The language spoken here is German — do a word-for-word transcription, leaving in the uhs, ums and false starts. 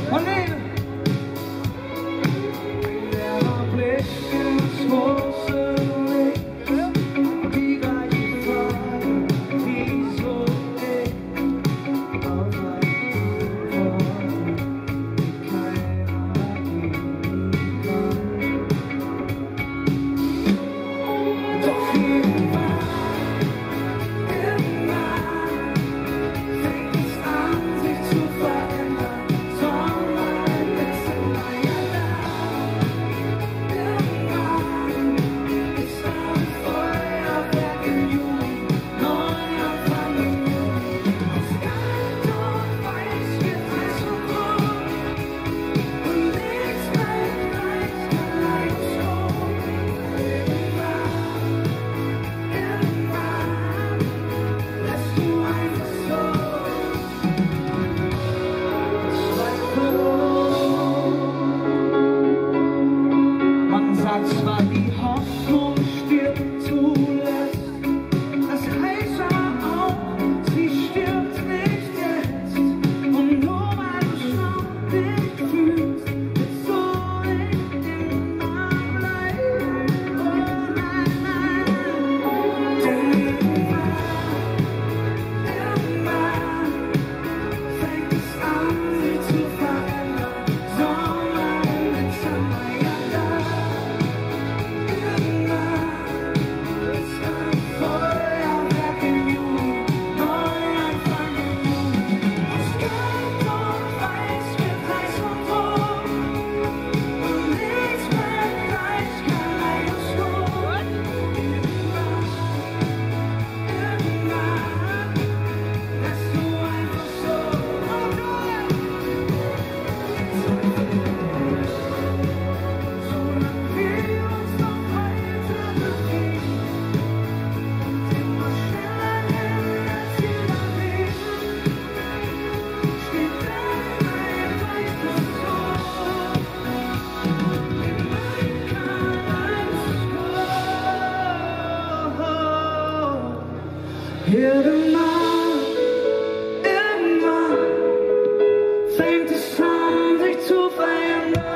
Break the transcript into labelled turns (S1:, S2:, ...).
S1: Marlene! Der Blick ins große Licht, die gleiche Frage, wieso ich auf einen Wort, die keiner geben kann. Doch irgendwann, irgendwann fängt es an, sich zu verändern. Sonnenlicht ist immer ja da. Irgendwann ist ein Feuerwerk im Juli, Neuanfang im Juli. Aus kalt und weiß wird heiß und rot und nichts bleibt gleich, Kaleidoskop. Irgendwann, irgendwann lässt du einfach so Zweifel. Man sagt zwar, die Hoffnung stirbt zuletzt, das heißt aber auch, sie stirbt nicht jetzt. Und nur weil du schon dich fühlst, wird so nicht immer bleiben. Oh nein, nein, denn irgendwann, irgendwann fängt es an, sich zu verändern. Sommer im Dezember, ja da. Irgendwann ist ein Feuerwerk im Juli, Neuanfang im Juli. Aus Gold und Weiß wird heiß und rot und nichts bleibt gleich, Kaleidoskop. Irgendwann, irgendwann lässt du einfach so solange wir uns noch weiter bewegen und immer schneller rennen als jeder Weg, steht dann ein weites Tor in mein Kaleidoskop. Irgendwann, irgendwann fängt es an, sich zu verändern.